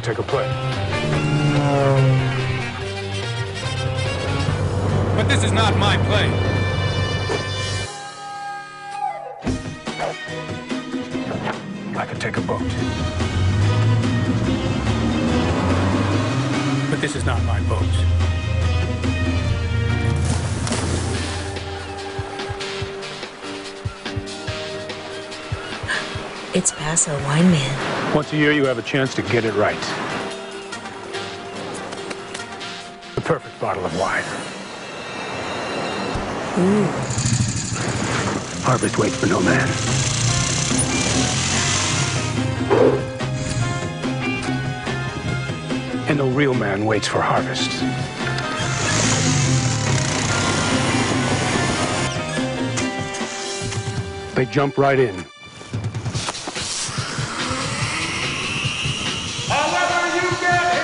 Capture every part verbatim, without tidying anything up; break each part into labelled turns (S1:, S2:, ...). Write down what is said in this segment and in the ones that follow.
S1: take a play.
S2: But this is not my play.
S1: I could take a boat.
S2: But this is not my boat.
S3: It's Paso Wine Man.
S1: Once a year, you have a chance to get it right. The perfect bottle of wine.
S3: Ooh.
S1: Harvest waits for no man. And no real man waits for harvest. They jump right in.
S4: However you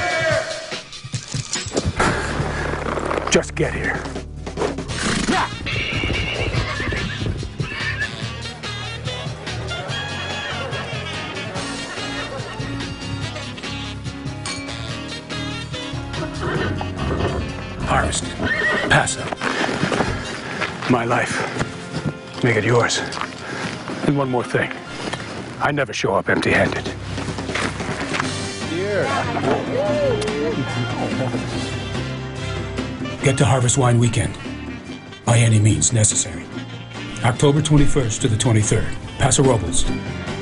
S4: get here!
S1: Just get here. Harvest. Paso. My life. Make it yours. And one more thing. I never show up empty-handed.
S2: Get to Harvest Wine Weekend. By any means necessary. October twenty-first to the twenty-third. Paso Robles.